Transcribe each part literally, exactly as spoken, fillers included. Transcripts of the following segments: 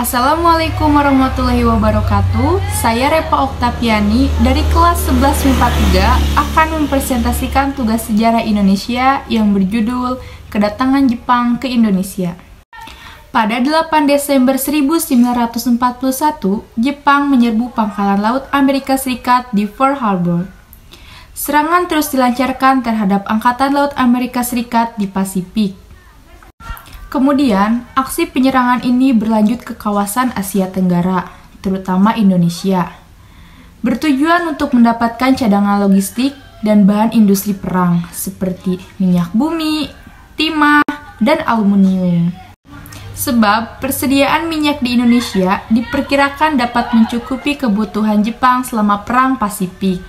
Assalamualaikum warahmatullahi wabarakatuh. Saya Repa Oktaviani dari kelas sebelas M I P A tiga akan mempresentasikan tugas sejarah Indonesia yang berjudul Kedatangan Jepang ke Indonesia. Pada delapan Desember seribu sembilan ratus empat puluh satu, Jepang menyerbu pangkalan laut Amerika Serikat di Pearl Harbor. Serangan terus dilancarkan terhadap Angkatan Laut Amerika Serikat di Pasifik. Kemudian, aksi penyerangan ini berlanjut ke kawasan Asia Tenggara, terutama Indonesia, bertujuan untuk mendapatkan cadangan logistik dan bahan industri perang seperti minyak bumi, timah, dan aluminium. Sebab persediaan minyak di Indonesia diperkirakan dapat mencukupi kebutuhan Jepang selama Perang Pasifik.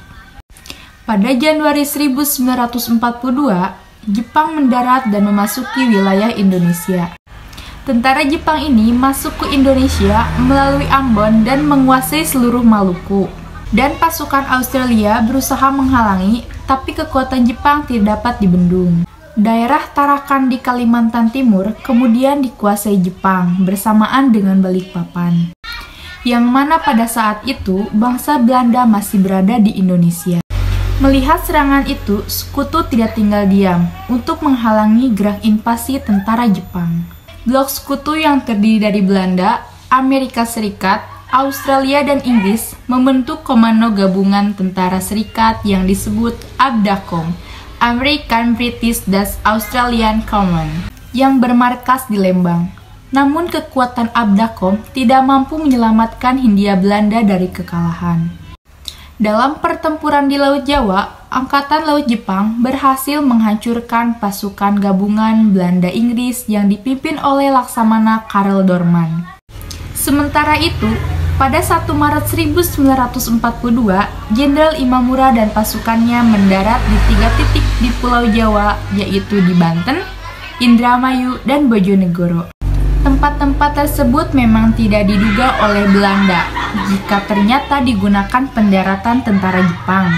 Pada Januari seribu sembilan ratus empat puluh dua, Jepang mendarat dan memasuki wilayah Indonesia. Tentara Jepang ini masuk ke Indonesia melalui Ambon dan menguasai seluruh Maluku. Dan pasukan Australia berusaha menghalangi, tapi kekuatan Jepang tidak dapat dibendung. Daerah Tarakan di Kalimantan Timur kemudian dikuasai Jepang bersamaan dengan Balikpapan, yang mana pada saat itu bangsa Belanda masih berada di Indonesia. Melihat serangan itu, sekutu tidak tinggal diam untuk menghalangi gerak invasi tentara Jepang. Blok sekutu yang terdiri dari Belanda, Amerika Serikat, Australia, dan Inggris membentuk Komando Gabungan Tentara Serikat yang disebut ABDACOM, American British Dutch Australian Command, yang bermarkas di Lembang. Namun kekuatan ABDACOM tidak mampu menyelamatkan Hindia Belanda dari kekalahan. Dalam pertempuran di Laut Jawa, Angkatan Laut Jepang berhasil menghancurkan pasukan gabungan Belanda-Inggris yang dipimpin oleh Laksamana Karel Doorman. Sementara itu, pada satu Maret seribu sembilan ratus empat puluh dua, Jenderal Imamura dan pasukannya mendarat di tiga titik di Pulau Jawa, yaitu di Banten, Indramayu, dan Bojonegoro. Tempat-tempat tersebut memang tidak diduga oleh Belanda jika ternyata digunakan pendaratan tentara Jepang.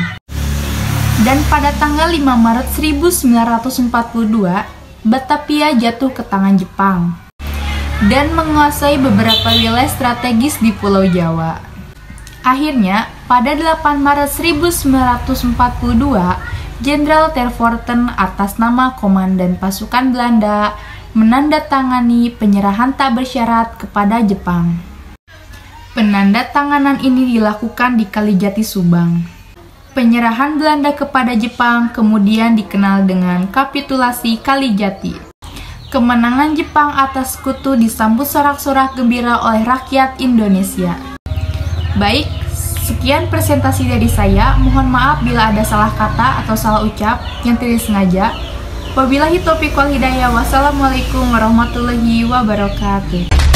Dan pada tanggal lima Maret seribu sembilan ratus empat puluh dua, Batavia jatuh ke tangan Jepang dan menguasai beberapa wilayah strategis di Pulau Jawa. Akhirnya, pada delapan Maret seribu sembilan ratus empat puluh dua, Jenderal Tervorten atas nama Komandan Pasukan Belanda menandatangani penyerahan tak bersyarat kepada Jepang. Penandatanganan ini dilakukan di Kalijati, Subang. Penyerahan Belanda kepada Jepang kemudian dikenal dengan Kapitulasi Kalijati. Kemenangan Jepang atas sekutu disambut sorak-sorak gembira oleh rakyat Indonesia. Baik, sekian presentasi dari saya. Mohon maaf bila ada salah kata atau salah ucap yang tidak sengaja. Wabillahi taufiq wal hidayah. Wassalamualaikum warahmatullahi wabarakatuh.